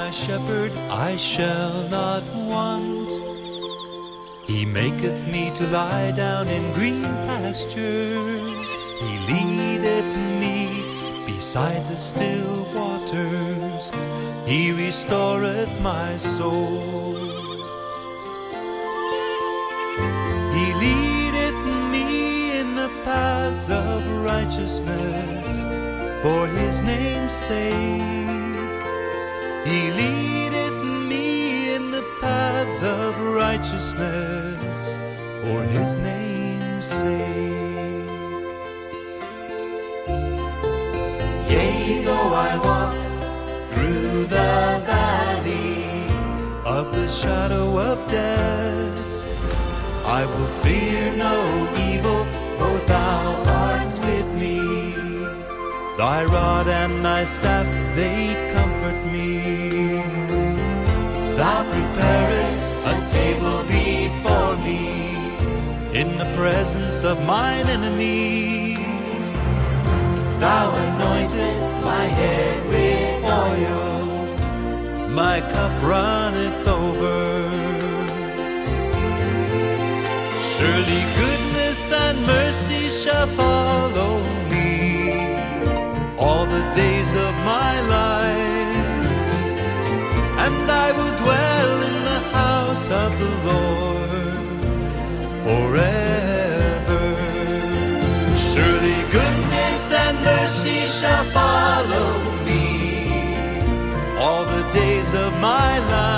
my shepherd, I shall not want. He maketh me to lie down in green pastures. He leadeth me beside the still waters. He restoreth my soul. He leadeth me in the paths of righteousness for his name's sake. He leadeth me in the paths of righteousness for his name's sake. Yea, though I walk through the valley of the shadow of death, I will fear no evil, for thou art with me. Thy rod and thy staff, they comfort me. Thou preparest a table before me in the presence of mine enemies. Thou anointest my head with oil, my cup runneth over. Surely goodness and mercy shall follow me all the days of my life, and I will dwell in the house of the Lord forever. Surely goodness and mercy shall follow me all the days of my life,